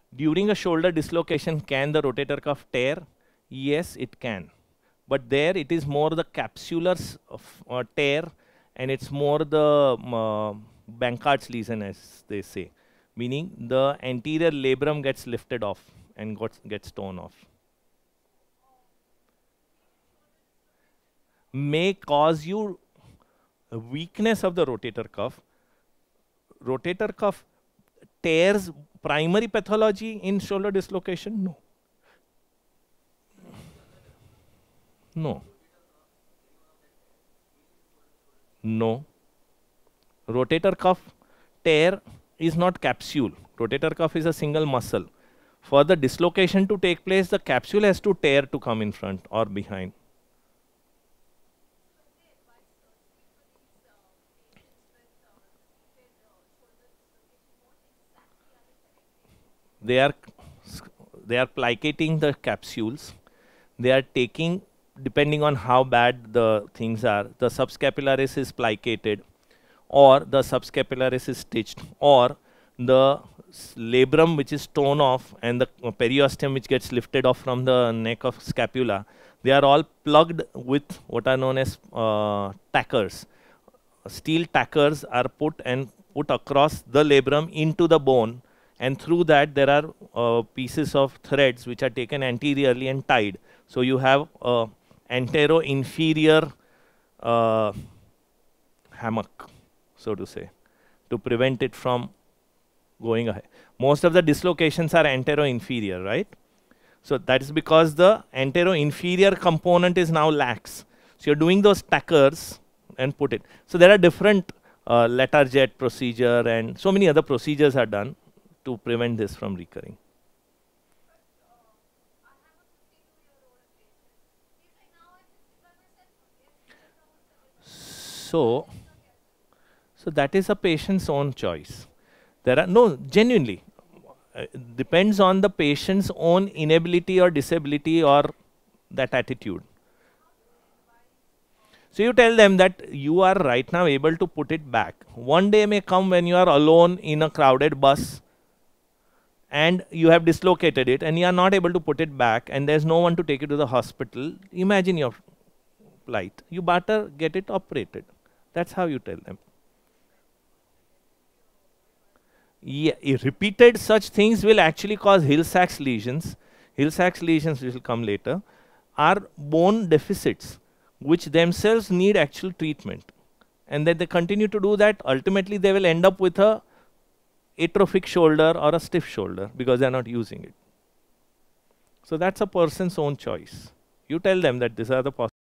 During a shoulder dislocation, can the rotator cuff tear? Yes, it can. But there it is more the capsular tear, and it's more the Bankart's lesion, as they say. Meaning the anterior labrum gets lifted off and gets torn off. May cause you a weakness of the rotator cuff. Rotator cuff tears, primary pathology in shoulder dislocation? No. No. No. Rotator cuff tear is not capsule. Rotator cuff is a single muscle. For the dislocation to take place, the capsule has to tear to come in front or behind. They are plicating the capsules. They are taking, depending on how bad the things are, the subscapularis is plicated, or the subscapularis is stitched, or the labrum which is torn off and the periosteum which gets lifted off from the neck of scapula. They are all plugged with what are known as tackers. Steel tackers are put across the labrum into the bone, and through that there are pieces of threads which are taken anteriorly and tied. So you have antero-inferior hammock, so to say, to prevent it from going ahead. Most of the dislocations are antero-inferior, right? So that is because the antero-inferior component is now lax. So you're doing those tackers and put it. So there are different Letarjet procedure and so many other procedures are done to prevent this from recurring. So that is a patient's own choice. There are no, genuinely, depends on the patient's own inability or disability or that attitude. So you tell them that you are right now able to put it back. One day may come when you are alone in a crowded bus and you have dislocated it and you are not able to put it back and there's no one to take you to the hospital. Imagine your plight. You better get it operated. That's how you tell them. Yeah, repeated such things will actually cause Hill-Sachs lesions. Hill-Sachs lesions, which will come later, are bone deficits which themselves need actual treatment. And that they continue to do that, ultimately they will end up with a atrophic shoulder or a stiff shoulder because they are not using it. So that's a person's own choice. You tell them that these are the possibilities.